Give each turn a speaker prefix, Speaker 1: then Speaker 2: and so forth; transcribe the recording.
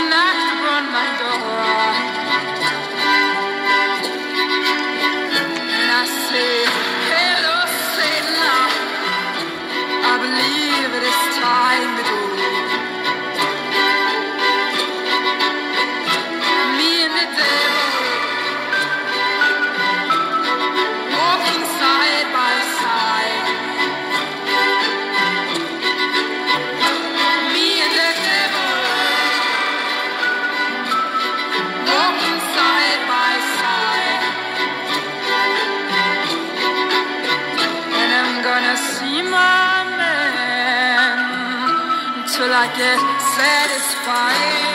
Speaker 1: knocked upon my door, and I say, hello, Satan, I believe it is time to go. Me and the devil walking side by side. Me and the devil walking side by side. And I'm gonna see my man till I get satisfied.